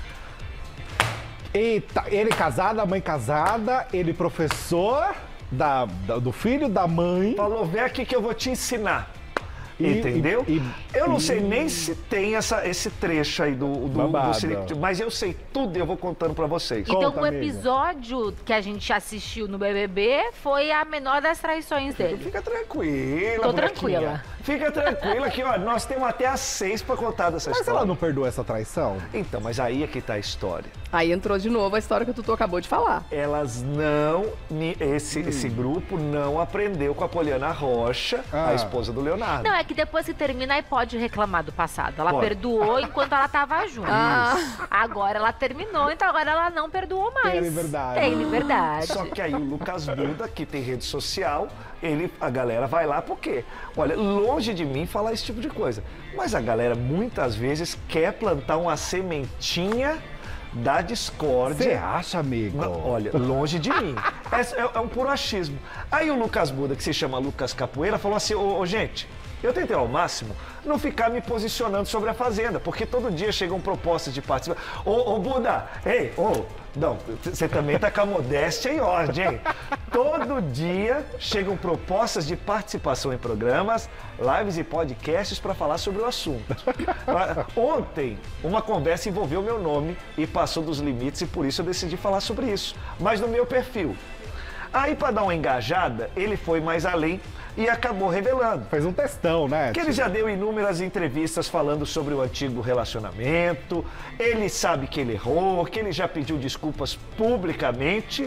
Eita, ele casado, a mãe casada, ele professor da, da- do filho da mãe. Falou, vem aqui que eu vou te ensinar. E- Entendeu? e- e- eu não e- sei nem se tem essa, esse trecho aí do, do, do Babado. Siri- mas eu sei tudo e eu vou contando pra vocês. Então Conta, o amiga. episódio que a gente assistiu no B B B foi a menor das traições dele. Fica tranquila, Tô bonequinha. tranquila. Fica tranquila que, ó, nós temos até às seis pra contar dessa Mas história. ela não perdoou essa traição? Então, mas aí é que tá a história. Aí entrou de novo a história que o Tutu acabou de falar. Elas não, ni- esse, esse grupo não aprendeu com a Poliana Rocha, Ah. a esposa do Leonardo. Não, é que depois que termina, aí pode reclamar do passado. Ela Pode. perdoou enquanto ela tava junto. Ah. Agora ela terminou, então agora ela não perdoou mais. Tem liberdade. Tem liberdade. Só que aí o Lucas Buda, que tem rede social, ele, a galera vai lá porque, olha, longe de mim falar esse tipo de coisa, mas a galera muitas vezes quer plantar uma sementinha da Você discórdia. acha, amigo? Não, olha, longe de mim. É, é- é um puro achismo. Aí o Lucas Buda, que se chama Lucas Capoeira, falou assim, ô, ô, gente, eu tentei ao máximo não ficar me posicionando sobre a Fazenda, porque todo dia chegam propostas de participar. Ô, ô Buda, ei, ô, não, você também tá com a modéstia em ordem, hein? Todo dia chegam propostas de participação em programas, lives e podcasts para falar sobre o assunto. Ah, Ontem, uma conversa envolveu meu nome e passou dos limites e por isso eu decidi falar sobre isso, mas no meu perfil. Aí, para dar uma engajada, ele foi mais além e acabou revelando Fez um testão, né? que ele já deu inúmeras entrevistas falando sobre o antigo relacionamento, ele sabe que ele errou, que ele já pediu desculpas publicamente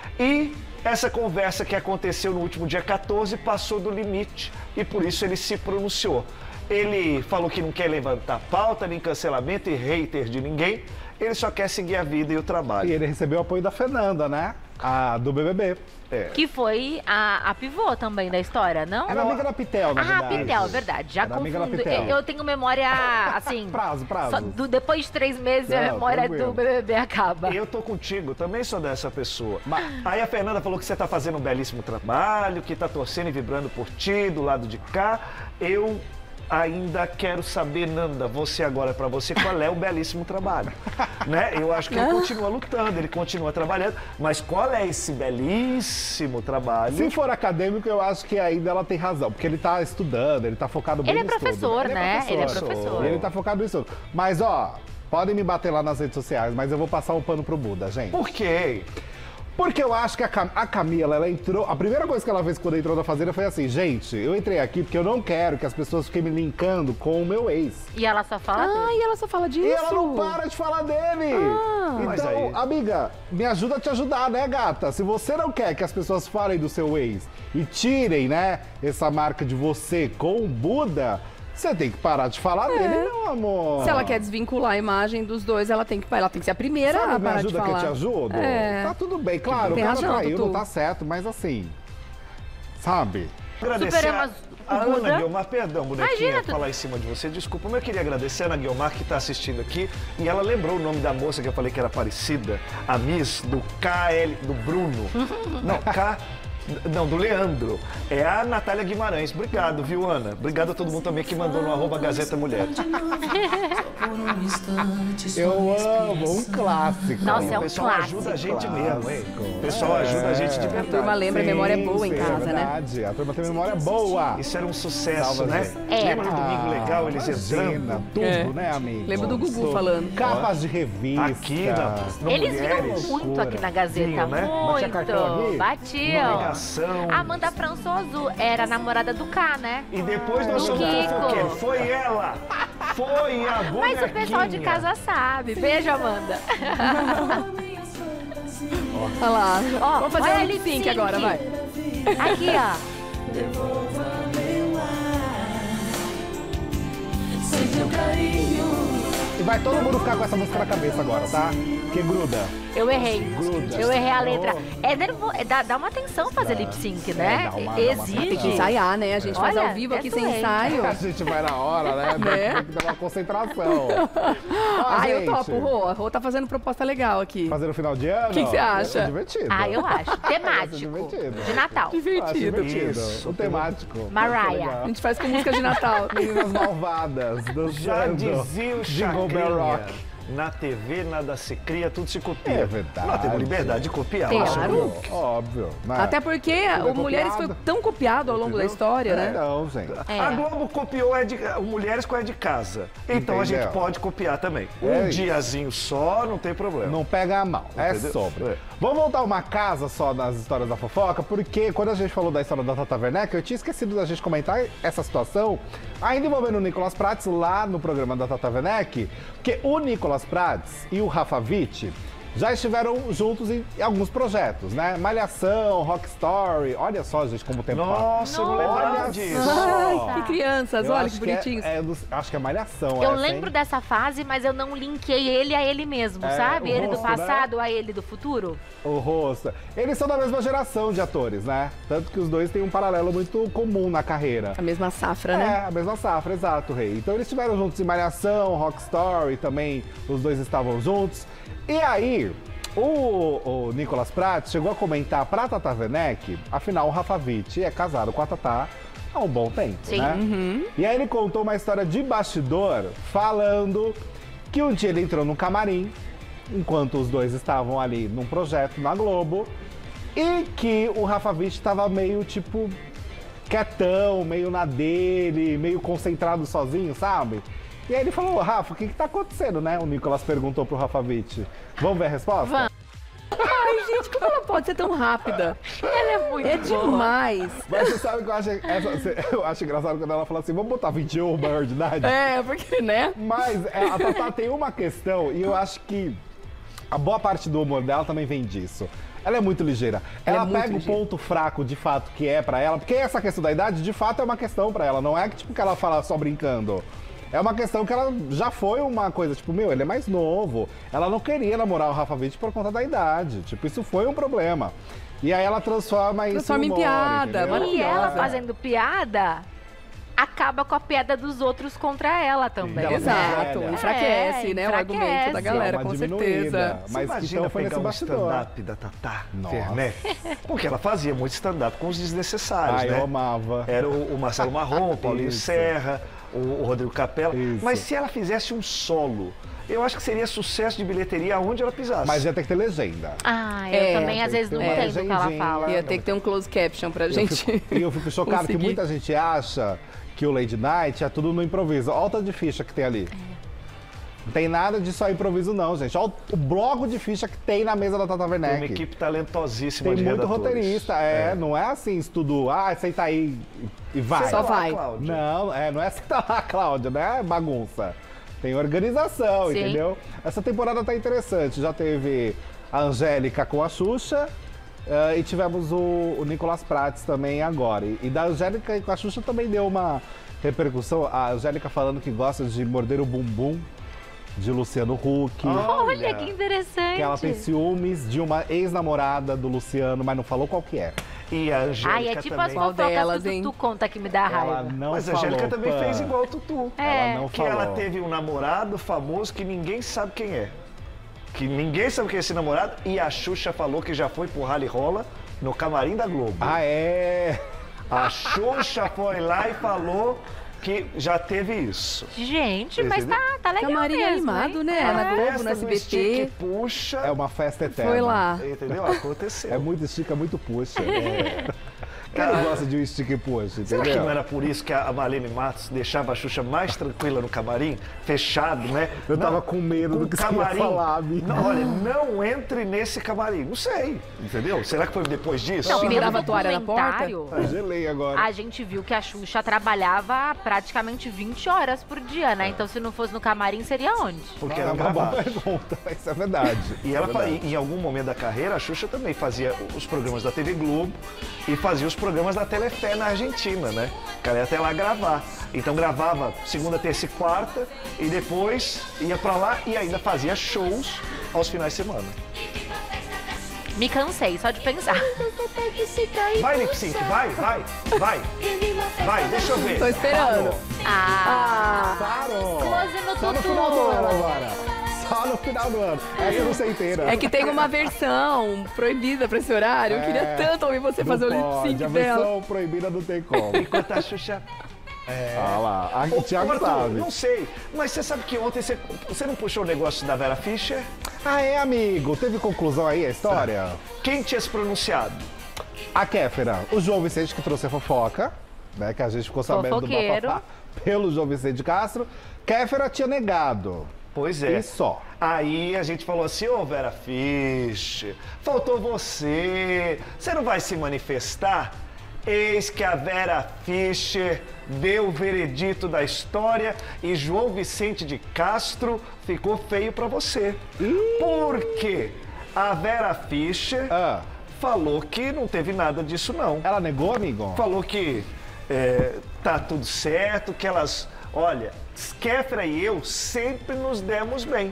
e essa conversa que aconteceu no último dia quatorze passou do limite e por isso ele se pronunciou. Ele falou que não quer levantar pauta, nem cancelamento e hater de ninguém, ele só quer seguir a vida e o trabalho. E ele recebeu o apoio da Fernanda, né? A do B B B. É. Que foi a, a pivô também da história, não? Era amiga da Pitel, na Ah, verdade. Pitel, verdade. Já Era amiga da confundo. Pitel. Eu eu tenho memória, assim... Prazo, prazo. só do- depois de três meses, a Não, memória tranquilo. do B B B acaba. Eu tô contigo, também sou dessa pessoa. Aí a Fernanda falou que você tá fazendo um belíssimo trabalho, que tá torcendo e vibrando por ti, do lado de cá. Eu ainda quero saber, Nanda, você agora, pra você, qual é o belíssimo trabalho. Né? Eu acho que ele continua lutando, ele continua trabalhando, mas qual é esse belíssimo trabalho? Se for acadêmico, eu acho que ainda ela tem razão, porque ele tá estudando, ele tá focado bem Ele é no estudo. professor, né? Ele é professor. E ele tá focado no estudo. Mas, ó, podem me bater lá nas redes sociais, mas eu vou passar um pano pro Buda, gente. Por quê? Porque eu acho que a, Cam- a Camila, ela entrou... A primeira coisa que ela fez quando entrou na Fazenda foi assim, gente, eu entrei aqui porque eu não quero que as pessoas fiquem me linkando com o meu ex. E ela só fala dele. Ah, e ela só fala disso. E ela não para de falar dele. Mas Então, aí- amiga, me ajuda a te ajudar, né, gata? Se você não quer que as pessoas falem do seu ex e tirem, né, essa marca de você com o Buda, você tem que parar de falar dele, meu amor. Se ela quer desvincular a imagem dos dois, ela tem que, ela tem que ser a primeira Sabe, a me parar de ajuda que falar. eu te ajudo? É. Tá tudo bem, claro, Tem o cara razão, traiu, Tutu. não tá certo, mas assim, sabe? Agradecer Superamos a, a o Ana Guda. Guiomar, perdão, bonequinha, Imagina, tu- falar em cima de você, desculpa, mas eu queria agradecer a Ana Guiomar que está assistindo aqui e ela lembrou o nome da moça que eu falei que era parecida, a Miss do K L, do Bruno, não, K... Não, do Leandro. É a Natália Guimarães. Obrigado, viu, Ana? Obrigado a todo mundo também que mandou no arroba Gazeta Mulher. Eu amo, um clássico. Nossa, é O um pessoal clássico. ajuda a gente mesmo, hein? Clássico. O pessoal ajuda a gente de A verdade. turma lembra, a memória é boa em Sim, casa, é né? verdade. A turma tem memória boa. Isso era um sucesso, Salva, né? gente. É. Lembra no Domingo Legal, eles Imagina, entrando? tudo, É. né, amigo? Lembro do Gugu Tudo. falando. Capas de revista. Aqui, na, no Eles Mulheres. vinham muito aqui na Gazeta, Vinham, né? Batia cartão muito. aqui? Batiam. Ligação. Amanda Françoso era namorada do K, né? E depois nós Do somos Kiko. fofoqueiros. Foi ela! Foi a bonequinha! Mas o pessoal de casa sabe. Beijo, Amanda. Olha lá. Ó, Vamos fazer olha um a lip sync lip-sync. agora, vai. Aqui, ó. E vai todo mundo ficar com essa música na cabeça agora, tá? Que gruda. Eu errei. Gruda. Eu errei a letra. É nervo... é, dá, dá uma atenção fazer lip sync, né? É, dá uma- dá uma Exige. Tem que ensaiar, né? A gente faz Olha, ao vivo aqui é sem doente. ensaio. A gente vai na hora, né? Né? Tem que ter uma concentração. Ó, Ah, eu gente, topo, Rô. A Rô tá fazendo proposta legal aqui. Fazer no final de ano? Que que você acha? É divertido. Ah, eu acho. Vai ser Temático. divertido. De Natal. Acho Divertido. divertido. Isso. O temático. Mariah. Vai ser legal. A gente faz com música de Natal. Meninas malvadas. Dançando. Já dizia o Jingle Bell Chacrinha. Rock. Na T V nada se cria, tudo se copia. É verdade. Nós temos liberdade de copiar. Tem. nosso Claro. look. Óbvio. né? Até porque Tudo é o Mulheres foi copiado. tão copiado ao longo da Entendeu? história, É, né? Não, gente. É. A Globo copiou é de, o Mulheres com é de casa. Então a gente Entendeu? pode copiar também. É Um isso. diazinho só, não tem problema. Não pega a mão, é Entendeu? sobre. É. Vamos voltar uma casa só nas histórias da fofoca, porque quando a gente falou da história da Tata Werneck, eu tinha esquecido da gente comentar essa situação, ainda envolvendo o Nicolas Prates lá no programa da Tata Werneck, porque o Nicolas Prates e o Rafa Witt já estiveram juntos em alguns projetos, né? Malhação, Rock Story, olha só, gente, como o tempo passa. Nossa, eu não lembrava Olha disso. só. Ai, que crianças, Eu olha acho que bonitinhos. É, é dos- acho que é Malhação Eu essa, lembro hein? dessa fase, mas eu não linkei ele a ele mesmo, É, sabe? o Ele do rosto, né? passado a ele do futuro. O rosto. Eles são da mesma geração de atores, né? Tanto que os dois têm um paralelo muito comum na carreira. A mesma safra, É, né? a mesma safra, exato, Rei. Então eles estiveram juntos em Malhação, Rock Story, também os dois estavam juntos. E aí, o, o Nicolas Prates chegou a comentar pra Tata Werneck, afinal o Rafa Witt é casado com a Tata há um bom tempo, Sim. né? E aí ele contou uma história de bastidor falando que um dia ele entrou no camarim, enquanto os dois estavam ali num projeto na Globo, e que o Rafa Witt estava meio tipo quietão, meio na dele, meio concentrado sozinho, sabe? E aí ele falou, Rafa, o que que tá acontecendo, né? O Nicolas perguntou pro Rafa Witt. Vamos ver a resposta? Vamos. Ai, gente, como ela pode ser tão rápida? Ela é muito É boa. demais. Mas você sabe que eu acho, essa- eu acho engraçado quando ela fala assim, vamos botar vinte e um maior de idade? É, porque, né? Mas é, a Tatá tem uma questão, e eu acho que a boa parte do humor dela também vem disso. Ela é muito ligeira. Ela Ela é muito pega ligeira. o ponto fraco de fato que é pra ela, porque essa questão da idade de fato é uma questão pra ela, não é que tipo que ela fala só brincando. É uma questão que ela já foi uma coisa, tipo, meu, ele é mais novo. Ela não queria namorar o Rafa Witt por conta da idade. Tipo, isso foi um problema. E aí ela transforma isso Transforma em humor, piada, entendeu? maravilhosa. E ela fazendo piada acaba com a piada dos outros contra ela também. Ela Exato, velha. enfraquece, É, né, o argumento da enfraquece. galera, Dá uma com diminuída. certeza. Você Mas imagina então foi pegar nesse um bastidor. stand-up da Tata Nossa. Werneck? Porque ela fazia muito stand-up com os desnecessários, Ai, né? eu amava. Era o, o Marcelo Marrom, o Paulinho Isso. Serra, o, o Rodrigo Capella. Isso. Mas se ela fizesse um solo, eu acho que seria sucesso de bilheteria aonde ela pisasse. Mas ia ter que ter legenda. Ah, eu É, também às tem vezes que não ter uma entendo o que ela legendinha. fala. Ia ter que ter um close caption pra Eu gente. fico- E eu fico chocado que conseguir. muita gente acha que o Lady Night é tudo no improviso. Olha o tanto de ficha que tem ali. Não tem nada de só improviso, não, gente. Olha o bloco de ficha que tem na mesa da Tata Tem uma Werneck. equipe talentosíssima Tem de muito redatores. roteirista, é, Não é assim, estudo, ah, senta aí e vai. Só Sei lá, vai. Cláudia. Não, é, não é senta lá, Cláudia, não é bagunça. Tem organização, Sim. entendeu? Essa temporada tá interessante. Já teve a Angélica com a Xuxa eh, e tivemos o, o Nicolas Prates também agora. E, e da Angélica com a Xuxa também deu uma repercussão. A Angélica falando que gosta de morder o bumbum de Luciano Huck. Olha Olha. que interessante. Que ela tem ciúmes de uma ex-namorada do Luciano, mas não falou qual que é. E a Angélica Ai, é tipo também. as fofocas delas, que o hein? Tutu conta que me dá Ela raiva. não Mas a falou, Angélica também Pan. fez igual o Tutu. É. Ela não Que falou. ela teve um namorado famoso que ninguém sabe quem é. Que ninguém sabe quem é esse namorado. E a Xuxa falou que já foi pro Rally Rola no camarim da Globo. Ah, é? A Xuxa foi lá e falou que já teve isso. Gente, mas Entendeu? tá, tá legal Camarim mesmo, animado, hein? né? É. Na Globo, Festa no S do B T. Stick Puxa. É uma festa eterna. Foi lá. Entendeu? Aconteceu. É muito estica, muito puxa. É. Quem não gosta de um stick puxa, Será que entendeu? não era por isso que a Marlene Matos deixava a Xuxa mais tranquila no camarim? Fechado, né? Eu tava Não, com medo do que você ia falar, amigo. Não, olha, não entre nesse camarim. Não sei, entendeu? Será que foi depois disso? Não, Pendurava pelo a toalha na porta? documentário, Ah, gelei agora. a gente viu que a Xuxa trabalhava praticamente vinte horas por dia, né? Então se não fosse no camarim, seria onde? Porque Ah, era uma boa gravado. pergunta, isso é verdade. E ela, é fa- verdade. em algum momento da carreira, a Xuxa também fazia os programas da T V Globo e fazia os programas da Telefé na Argentina, né? Que ela ia até lá gravar. Então gravava segunda, terça e quarta e depois ia pra lá e ainda fazia shows aos finais de semana. Me cansei só de pensar. Vai, Lip Sync, vai, vai, vai. Vai, deixa eu ver. Tô esperando. Ah, Parou! close no Só no Tutu. final do ano agora. Só no final do ano. Essa eu não sei inteira. É que tem uma versão proibida pra esse horário. Eu queria É, tanto ouvir você não fazer o lip pode, sync a dela. versão proibida não tem como. Enquanto a Xuxa... Olha lá, a Ô, Thiago Arthur, sabe. não sei, mas você sabe que ontem você, você não puxou o negócio da Vera Fischer? Ah, é, amigo? Teve conclusão aí a história? Quem tinha se pronunciado? A Kéfera, o João Vicente que trouxe a fofoca, né? Que a gente ficou sabendo Fofoqueiro. do bafafá pelo João Vicente Castro. Kéfera tinha negado. Pois é. E só. Aí a gente falou assim, ô Vera Fischer, faltou você, você não vai se manifestar? Eis que a Vera Fischer deu o veredito da história e João Vicente de Castro ficou feio pra você. Por quê? A Vera Fischer Ah. falou que não teve nada disso não. Ela negou, amigo? Falou que é, tá tudo certo, que elas... Olha, Kéfera e eu sempre nos demos bem.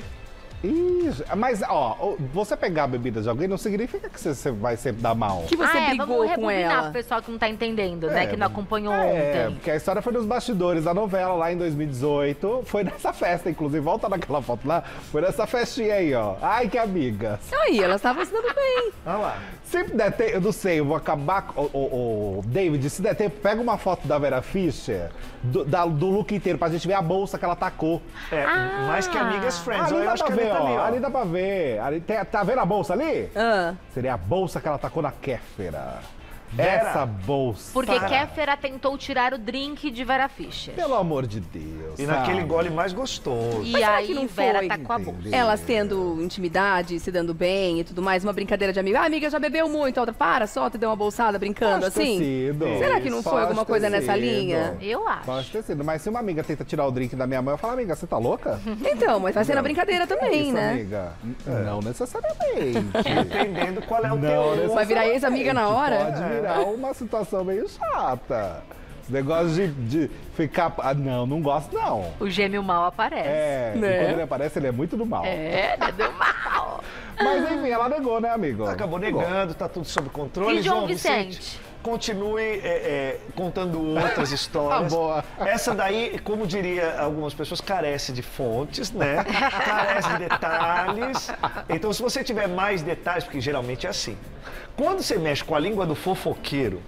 Isso. Mas, ó, você pegar a bebida de alguém não significa que você, você vai sempre dar mal. Que você ah, é, brigou vamos com rebobinar ela. pro pessoal que não tá entendendo, né? É, Que não acompanhou É, ontem. porque a história foi nos bastidores da novela lá em dois mil e dezoito. Foi nessa festa, inclusive. Volta naquela foto lá. Foi nessa festinha aí, ó. Ai, que amigas. Aí, elas estavam se dando bem. Olha lá. Se der tempo, eu não sei, eu vou acabar. com- O, o, o David, se der tempo, pega uma foto da Vera Fischer, do, da- do look inteiro, pra gente ver a bolsa que ela tacou. É, Ah. mais que amigas friends. Ali eu dá acho pra que ver, ali tá ali, ó. ó. Ali dá pra ver. Ali tem- tá vendo a bolsa ali? Ah. Seria a bolsa que ela tacou na Kéfera. Vera. Essa bolsa. Porque Para. Kéfera tentou tirar o drink de Vera Fischer. Pelo amor de Deus. E sabe? naquele gole mais gostoso. E Mas será aí que não Vera foi? tá com a bolsa. Entendi. Elas tendo intimidade, se dando bem e tudo mais, uma brincadeira de amiga. Ah, amiga, já bebeu muito. A outra, para, só te deu uma bolsada brincando Pode ter assim. sido. Será que não foi Pode alguma ter coisa nessa sido. linha? Eu acho. Pode ter sido, mas se uma amiga tenta tirar o drink da minha mãe, eu falo, amiga, você tá louca? Então, mas vai ser na brincadeira também, Isso, né? amiga. Não necessariamente. Dependendo qual é o Não teu... Vai virar ex-amiga na hora? Pode virar uma situação meio chata. Esse negócio de, de ficar... Ah, não, não gosto, não. O gêmeo mal aparece. É, Né? e quando ele aparece, ele é muito do mal. É, né? Do mal. Mas enfim, ela negou, né, amigo? Acabou negando, tá tudo sob controle. E João Vicente? Continue é, é, contando outras histórias. Tá boa. Essa daí, como diria algumas pessoas, carece de fontes, né? Carece de detalhes. Então, se você tiver mais detalhes, porque geralmente é assim. Quando você mexe com a língua do fofoqueiro,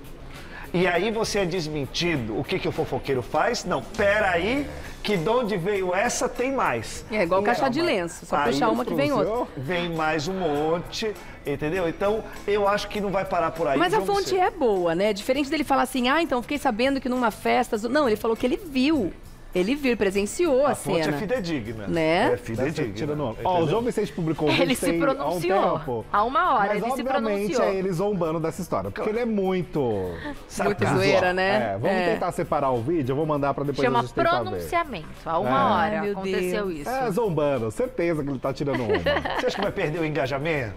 e aí você é desmentido, o que, que o fofoqueiro faz? Não, peraí, que de onde veio essa tem mais. É igual E caixa de calma. lenço, só Aí puxar uma que vem Cruzeiro. outra. Vem mais um monte, entendeu? Então, eu acho que não vai parar por aí. Mas a João fonte Vicente. é boa, né? Diferente dele falar assim, ah, então fiquei sabendo que numa festa... Não, ele falou que ele viu. Ele viu, presenciou a, A fonte cena. é fidedigna. Né? É fidedigna. Tirando onda. Ó, entendeu? o João Vicente publicou um Ele vídeo se tem- pronunciou. há um tempo. Há uma hora, Mas, ele se obviamente, pronunciou. é ele zombando dessa história. Porque ele é muito... Muito Sarcasmo. zoeira, né? É, vamos É. tentar separar o vídeo, eu vou mandar pra depois a Chama gente tentar ver. pronunciamento. Há uma É. hora Ai, meu aconteceu Deus. isso. É, zombando, certeza que ele tá tirando onda. Você acha que vai perder o engajamento?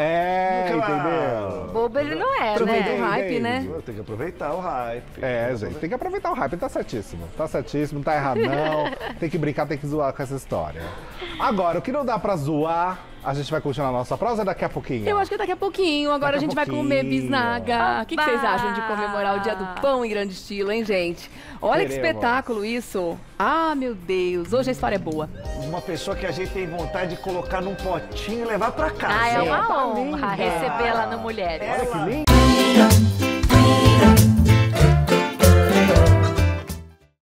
É, Claro. entendeu? Bobo ele não é, Também né? do hype, David. né? Eu tenho que aproveitar o hype. É, gente, tem que aproveitar o hype, ele tá certíssimo. Tá certíssimo, não tá errado não. Tem que brincar, tem que zoar com essa história. Agora, o que não dá pra zoar A gente vai continuar a nossa prosa daqui a pouquinho. Eu acho que daqui a pouquinho. Agora Daqui a gente a vai comer pouquinho. bisnaga. O que, que vocês Oba! acham de comemorar o dia do pão em grande estilo, hein, gente? Olha que Queremos. espetáculo isso. Ah, meu Deus. Hoje a história é boa. Uma pessoa que a gente tem vontade de colocar num potinho e levar pra casa. Ah, é hein? uma tá honra linda. recebê-la no Mulheres. Ela- Olha que lindo.